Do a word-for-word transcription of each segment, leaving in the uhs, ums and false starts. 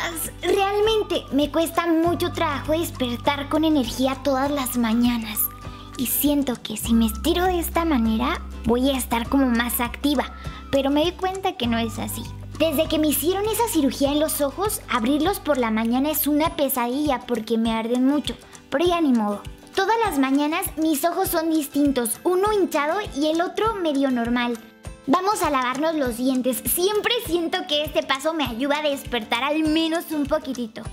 Realmente me cuesta mucho trabajo despertar con energía todas las mañanas. Y siento que si me estiro de esta manera, voy a estar como más activa. Pero me doy cuenta que no es así. Desde que me hicieron esa cirugía en los ojos, abrirlos por la mañana es una pesadilla porque me arden mucho. Pero ya ni modo. Todas las mañanas mis ojos son distintos, uno hinchado y el otro medio normal. Vamos a lavarnos los dientes. Siempre siento que este paso me ayuda a despertar al menos un poquitito.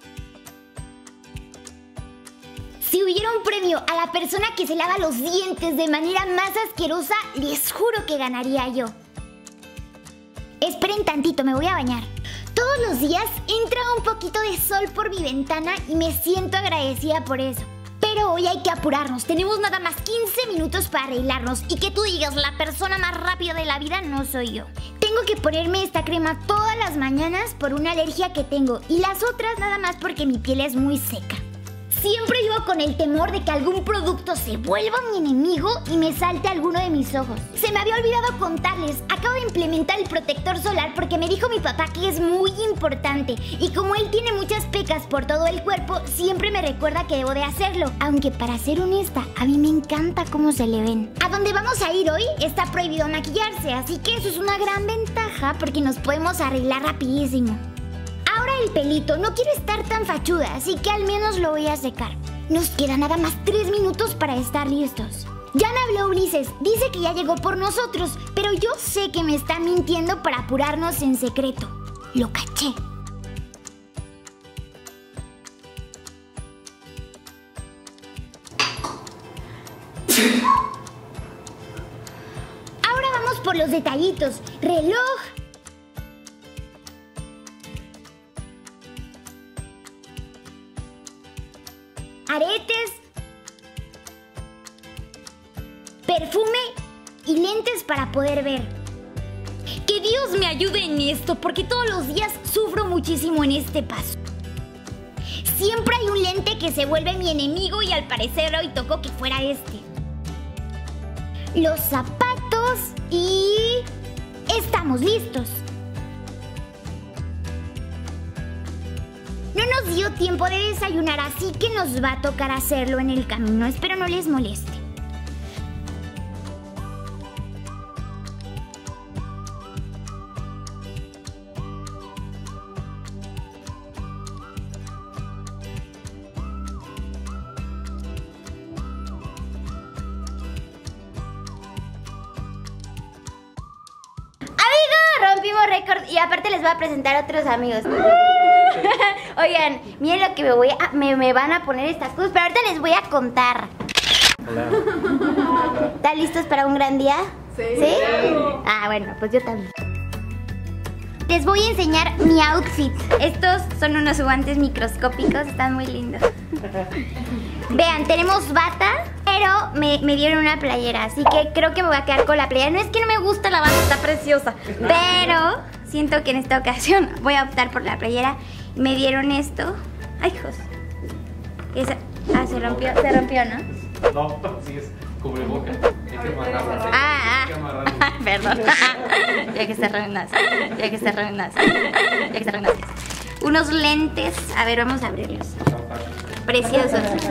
Si hubiera un premio a la persona que se lava los dientes de manera más asquerosa, les juro que ganaría yo. Esperen tantito, me voy a bañar. Todos los días entra un poquito de sol por mi ventana y me siento agradecida por eso. Pero hoy hay que apurarnos, tenemos nada más quince minutos para arreglarnos. Y que tú digas, la persona más rápida de la vida no soy yo. Tengo que ponerme esta crema todas las mañanas por una alergia que tengo. Y las otras nada más porque mi piel es muy seca. Siempre vivo con el temor de que algún producto se vuelva mi enemigo y me salte alguno de mis ojos. Se me había olvidado contarles, acabo de implementar el protector solar porque me dijo mi papá que es muy importante. Y como él tiene muchas pecas por todo el cuerpo, siempre me recuerda que debo de hacerlo. Aunque para ser honesta, a mí me encanta cómo se le ven. A donde vamos a ir hoy está prohibido maquillarse, así que eso es una gran ventaja porque nos podemos arreglar rapidísimo. Ahora el pelito, no quiero estar tan fachuda, así que al menos lo voy a secar. Nos quedan nada más tres minutos para estar listos. Ya me habló Ulises, dice que ya llegó por nosotros, pero yo sé que me está mintiendo para apurarnos en secreto. Lo caché. Ahora vamos por los detallitos. Reloj. Aretes, perfume y lentes para poder ver. Que Dios me ayude en esto, porque todos los días sufro muchísimo en este paso. Siempre hay un lente que se vuelve mi enemigo y al parecer hoy tocó que fuera este. Los zapatos y... estamos listos. No nos dio tiempo de desayunar, así que nos va a tocar hacerlo en el camino. Espero no les moleste. Rompimos récord y aparte les voy a presentar a otros amigos. Oigan, miren lo que me voy a, me, me van a poner estas cosas, pero ahorita les voy a contar. Hola. ¿Están listos para un gran día? Sí. ¿Sí? Ah, bueno, pues yo también. Les voy a enseñar mi outfit. Estos son unos guantes microscópicos, están muy lindos. Vean, tenemos bata, pero me, me dieron una playera, así que creo que me voy a quedar con la playera. No es que no me gusta la bata, está preciosa, pero siento que en esta ocasión voy a optar por la playera. Me dieron esto. Ay, hijos. Esa... Ah, se rompió, se rompió, ¿no? No, sí es cubreboca. Hay que amarrarlo. Ah, Hay que ah. amarrarlo. Perdón. Ya que se reúnas. Ya que se reúnas. Ya que se reúnas. Unos lentes. A ver, vamos a abrirlos. Preciosos.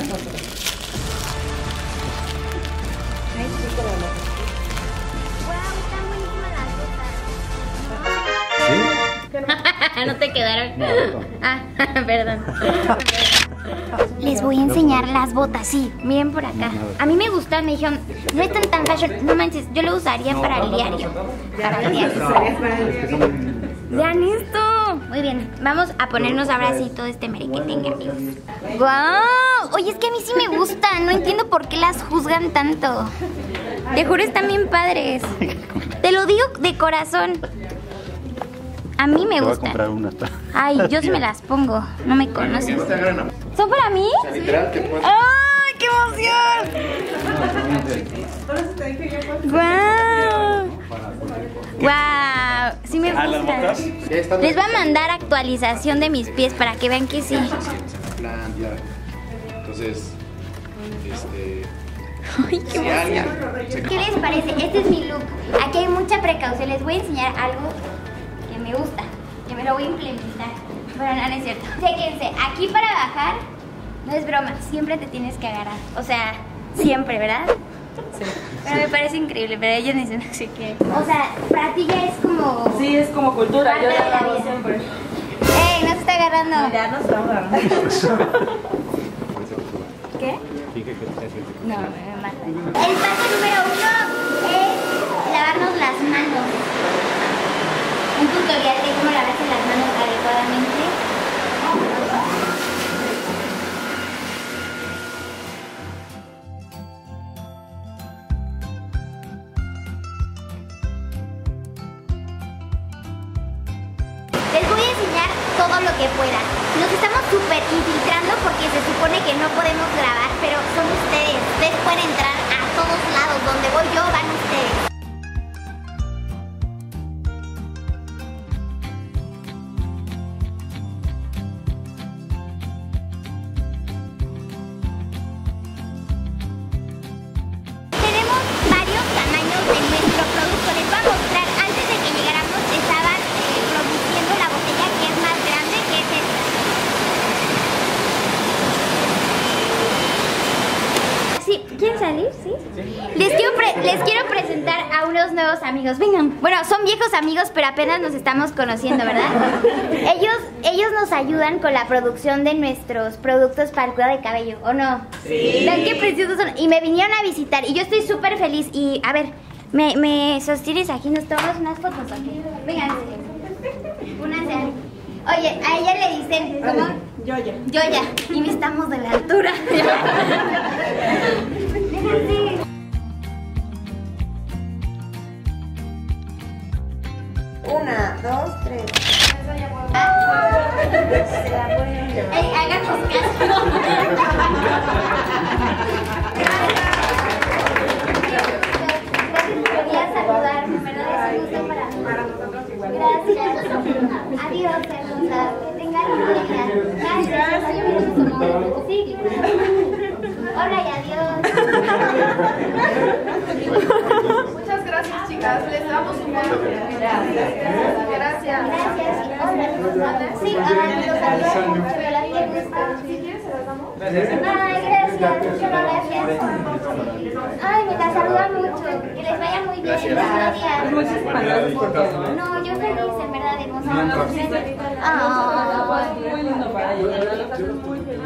No te quedaron. Ah, perdón. Les voy a enseñar las botas, sí, miren por acá. A mí me gustan, me dijeron, no están tan fashion. No manches, yo lo usaría para el diario. Para el diario. Vean esto. Muy bien, vamos a ponernos ahora sí todo este merequetengue, amigos. ¡Guau! Oye, es que a mí sí me gustan. No entiendo por qué las juzgan tanto. Te juro, están bien padres. Te lo digo de corazón. A mí me gusta. Ay, yo sí me las pongo. No me conoces. ¿Son para mí? ¡Ay, qué emoción! ¡Guau! ¡Guau! Sí me gustan. Les voy a mandar actualización de mis pies para que vean que sí. Entonces, este... Ay, qué emoción. ¿Qué les parece? Este es mi look. Aquí hay mucha precaución. Les voy a enseñar algo que me gusta. que me lo voy a implementar. Bueno, no, no es cierto. Chéquense, aquí para bajar, no es broma, siempre te tienes que agarrar. O sea, siempre, ¿verdad? Sí. Pero me parece increíble, pero ellos dicen así que... O sea, para ti ya es como... Sí, es como cultura, yo parte la de la hago vida. siempre. ¡Ey, no se está agarrando! No, ya no se va a agarrar. ¿Qué? Fíjate que te haciendo. No, me mata. El paso número uno es lavarnos las manos. Un tutorial de cómo lavarse las manos adecuadamente. Les voy a enseñar todo lo que pueda. Nos estamos súper infiltrando porque se supone que no podemos grabar, pero son ustedes. Ustedes pueden entrar a todos lados. Donde voy yo, van ustedes. Tenemos varios tamaños de nuestro producto. Les voy a mostrar. Antes de que llegáramos estaban eh, produciendo la botella que es más grande, que es esta. Sí, ¿quieren salir? ¿Sí? Les quiero, pre- les quiero presentar a unos nuevos amigos. Vengan. Bueno, son viejos amigos, pero apenas nos estamos conociendo, ¿verdad? Ellos, ellos nos ayudan con la producción de nuestros productos para el cuidado de cabello, ¿o no? Sí. Vean qué preciosos son. Y me vinieron a visitar y yo estoy súper feliz. Y a ver, me, me sostienes aquí, nos tomamos unas fotos aquí. Vengan. Únanse ahí. Oye, a ella le dicen, ¿cómo? Yo ya. Yo ya. Y me estamos de la altura. Vénganse. Una, dos, tres. Ey, háganos caso. Quería saludarme, ¿verdad? Es un gusto para mí. Para nosotros igual. Gracias. Adiós, hermosa. Que tengan un buen día. Gracias. Sí. Hola y adiós. Muchas gracias, chicas. Les damos un buen Gracias. Gracias. Gracias. Hola. Sí, ahora los saludos. Pero la vida gusta. Si quieres, se las damos. Ay, gracias. Muchas gracias. Ay, me la saluda mucho. Que les vaya muy bien. Gracias. Muchísimas gracias por todo. No, yo feliz, en verdad, hermosa. Gracias. Ah. Muy lindo para ellos, ¿verdad? Los hacen muy felices.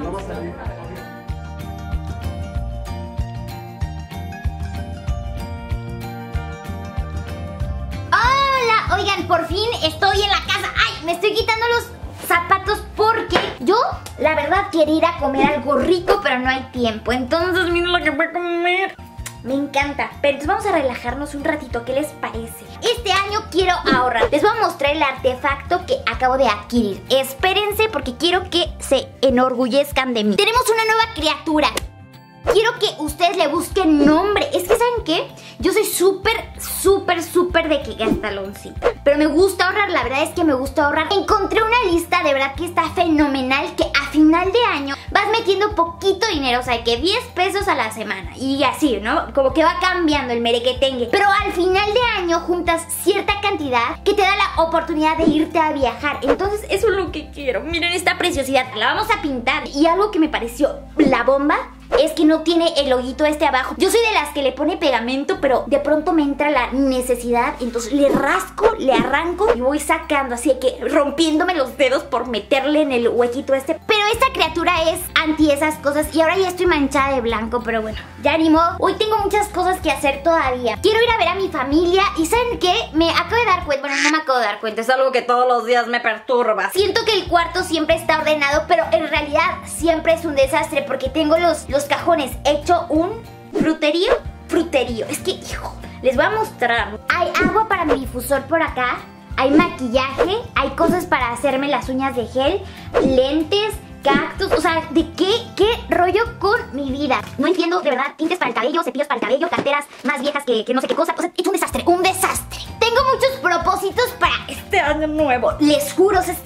Hola, oigan, por fin estoy en la casa. Ay, me estoy quitando los zapatos porque yo, la verdad, quiero ir a comer algo rico, pero no hay tiempo. Entonces, miren lo que voy a comer. Me encanta, pero entonces vamos a relajarnos un ratito, ¿qué les parece? Este año quiero ahorrar. Les voy a mostrar el artefacto que acabo de adquirir. Espérense porque quiero que se enorgullezcan de mí. Tenemos una nueva criatura. Quiero que ustedes le busquen nombre. Es que, ¿saben qué? Yo soy súper, súper, súper de que gastaloncita. Pero me gusta ahorrar, la verdad es que me gusta ahorrar. Encontré una lista de verdad que está fenomenal, que a final de año vas metiendo poquito dinero, o sea, que diez pesos a la semana. Y así, ¿no? Como que va cambiando el merequetengue. Pero al final de año juntas cierta cantidad que te da la oportunidad de irte a viajar. Entonces, eso es lo que quiero. Miren esta preciosidad, la vamos a pintar. Y algo que me pareció la bomba es que no tiene el hoyito este abajo. Yo soy de las que le pone pegamento, pero de pronto me entra la necesidad. Entonces le rasco, le arranco y voy sacando, así que rompiéndome los dedos por meterle en el huequito este. Pero esta criatura es anti esas cosas y ahora ya estoy manchada de blanco, pero bueno, ya ni modo. Hoy tengo muchas cosas que hacer todavía. Quiero ir a ver a mi familia y ¿saben qué? Me acabo de dar cuenta, bueno, no me acabo de dar cuenta, es algo que todos los días me perturba. Siento que el cuarto siempre está ordenado, pero en realidad siempre es un desastre porque tengo los... los cajones hecho un fruterío, fruterío. Es que, hijo, les voy a mostrar. Hay agua para mi difusor por acá. Hay maquillaje. Hay cosas para hacerme las uñas de gel. Lentes, cactus. O sea, ¿de qué? ¿Qué rollo con mi vida? No entiendo, de verdad. Tintes para el cabello, cepillos para el cabello, carteras más viejas que, que no sé qué cosa. O sea, he hecho un desastre, un desastre. Tengo muchos propósitos para este año nuevo. Les juro, o sea, es que amo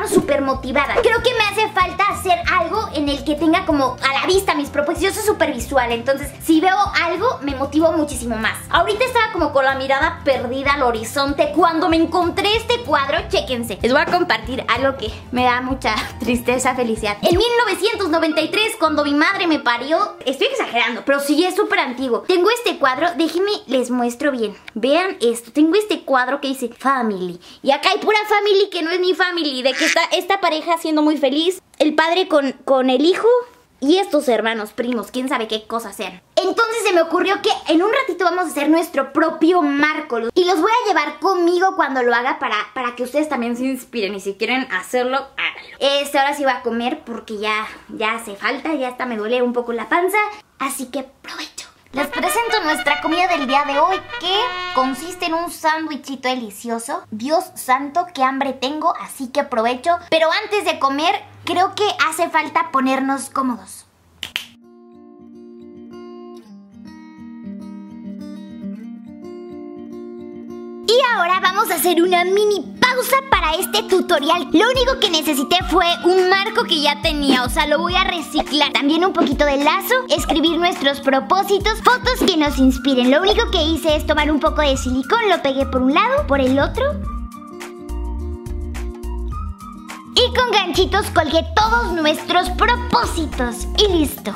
levanto súper motivada. Creo que me hace falta hacer algo en el que tenga como a la vista mis propósitos. Yo soy súper visual, entonces si veo algo me motivo muchísimo más. Ahorita estaba como con la mirada perdida al horizonte cuando me encontré este cuadro. Chéquense, les voy a compartir algo que me da mucha tristeza, felicidad. En mil novecientos noventa y tres, cuando mi madre me parió, estoy exagerando, pero sí es súper antiguo. Tengo este cuadro, déjenme les muestro bien. Vean esto, tengo este cuadro que dice Family. Y acá hay pura family que no es mi family, de que está esta pareja siendo muy feliz, el padre con, con el hijo y estos hermanos, primos, quién sabe qué cosas sean. Entonces se me ocurrió que en un ratito vamos a hacer nuestro propio marco. Y los voy a llevar conmigo cuando lo haga para, para que ustedes también se inspiren. Y si quieren hacerlo, háganlo. Este, ahora sí voy a comer porque ya, ya hace falta, ya hasta me duele un poco la panza. Así que provecho. Les presento nuestra comida del día de hoy, que consiste en un sándwichito delicioso. Dios santo, qué hambre tengo, así que aprovecho. Pero antes de comer, creo que hace falta ponernos cómodos. Y ahora vamos a hacer una mini pausa para este tutorial. Lo único que necesité fue un marco que ya tenía, o sea, lo voy a reciclar. También un poquito de lazo, escribir nuestros propósitos, fotos que nos inspiren. Lo único que hice es tomar un poco de silicón, lo pegué por un lado, por el otro. Y con ganchitos colgué todos nuestros propósitos. Y listo.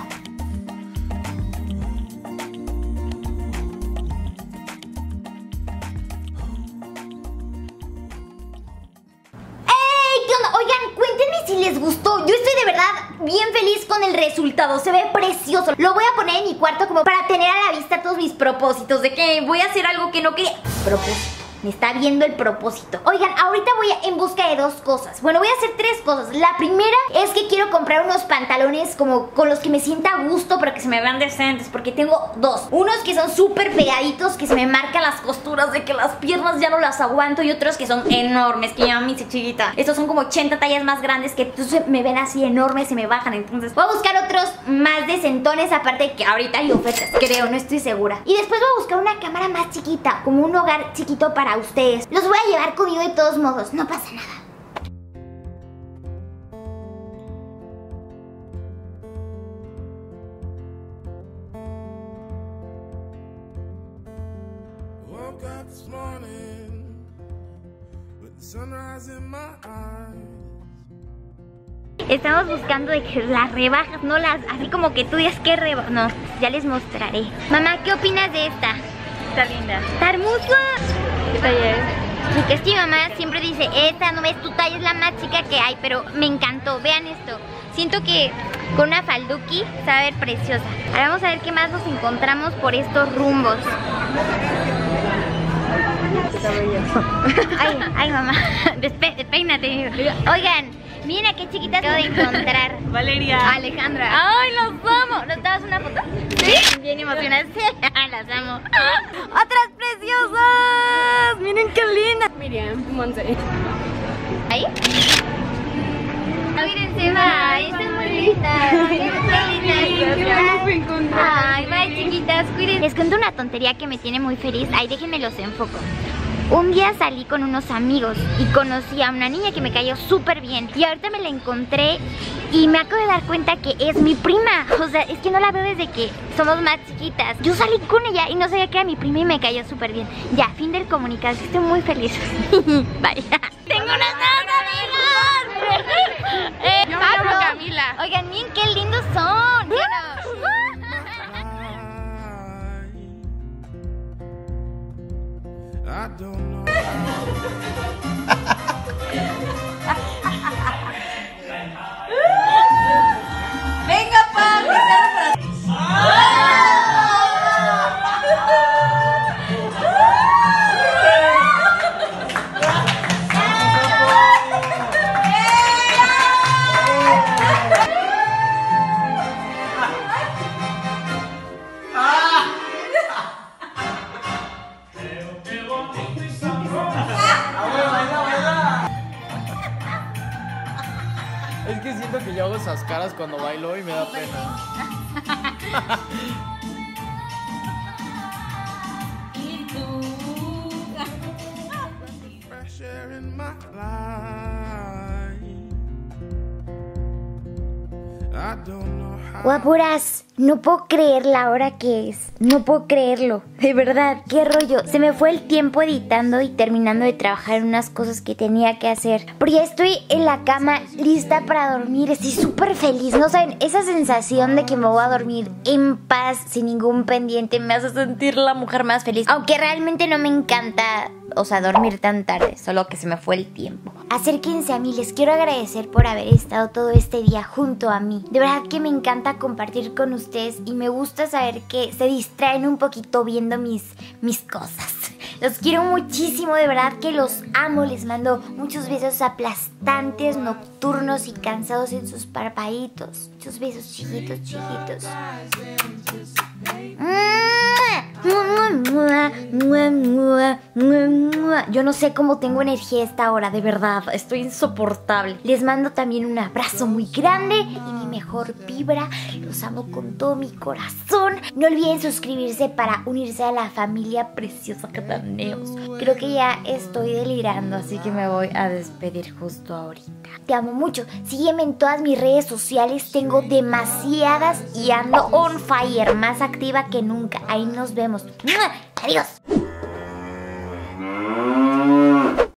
Les gustó, yo estoy de verdad bien feliz con el resultado, se ve precioso. Lo voy a poner en mi cuarto como para tener a la vista todos mis propósitos, de que voy a hacer algo que no quería. Propósito, me está viendo el propósito. Oigan, ahorita voy en busca de dos cosas. Bueno, voy a hacer tres cosas. La primera es que quiero comprar unos pantalones como con los que me sienta a gusto, pero que se me vean decentes, porque tengo dos. Unos que son súper pegaditos, que se me marcan las costuras de que las piernas ya no las aguanto, y otros que son enormes, que ya me hice chiquita. Estos son como ochenta tallas más grandes, que entonces me ven así enormes y me bajan. Entonces voy a buscar otros más decentones, aparte de que ahorita hay ofertas, creo, no estoy segura. Y después voy a buscar una cámara más chiquita, como un hogar chiquito para ustedes. Los voy a llevar conmigo de todos modos, no pasa nada. Estamos buscando de que las rebajas, no las, así como que tú digas que rebajas. No, ya les mostraré. Mamá, ¿qué opinas de esta? Está linda. Está hermosa. ¿Qué talla es? Porque es que mi mamá siempre dice, esta no ves, tu talla es la más chica que hay, pero me encantó. Vean esto. Siento que con una falduki se va a ver preciosa. Ahora vamos a ver qué más nos encontramos por estos rumbos. Está bella. Ay, ay mamá, Despe despeínate. Oigan, miren a qué chiquitas acabo de encontrar. Valeria. Alejandra. Ay, los amo. ¿Nos dabas una foto? Sí. Bien emocionadas. Las amo. ¡Otras preciosas! Miren qué lindas. Miriam, Monse. ¿Ahí? Mírense, bye. Están muy lindas. Qué lindas. Ay, bye, chiquitas. Cuídense. Les cuento una tontería que me tiene muy feliz. Ay, déjenme los enfoco. Un día salí con unos amigos y conocí a una niña que me cayó súper bien. Y ahorita me la encontré y me acabo de dar cuenta que es mi prima. O sea, es que no la veo desde que somos más chiquitas. Yo salí con ella y no sabía que era mi prima y me cayó súper bien. Ya, fin del comunicado. Estoy muy feliz. Bye. ¡Tengo unas nuevas amigas! eh, Yo me llamo Pablo. Camila. Oigan, miren qué lindos son. ¿Sí o no? I don't know. Venga, Pablo. Es que siento que yo hago esas caras cuando bailo y me da pena. Fresh air in my life. I don't know how. Guapuras, no puedo creer la hora que es. No puedo creerlo. De verdad, qué rollo. Se me fue el tiempo editando y terminando de trabajar en unas cosas que tenía que hacer. Pero ya estoy en la cama lista para dormir. Estoy súper feliz. No saben, esa sensación de que me voy a dormir en paz, sin ningún pendiente, me hace sentir la mujer más feliz. Aunque realmente no me encanta, o sea, dormir tan tarde. Solo que se me fue el tiempo. Acérquense a mí. Les quiero agradecer por haber estado todo este día junto a mí. De verdad que me encanta compartir con ustedes y me gusta saber que se distraen un poquito viendo mis, mis cosas. Los quiero muchísimo, de verdad que los amo. Les mando muchos besos aplastantes, nocturnos y cansados en sus parpaditos. Muchos besos chiquitos, chiquitos. Yo no sé cómo tengo energía a esta hora, de verdad, estoy insoportable. Les mando también un abrazo muy grande y mi mejor vibra. Los amo con todo mi corazón. No olviden suscribirse para unirse a la familia preciosa que tenemos. Creo que ya estoy delirando, así que me voy a despedir justo ahorita. Te amo mucho. Sígueme en todas mis redes sociales. Tengo demasiadas y ando on fire, más activa que nunca. Ahí nos vemos. Adiós.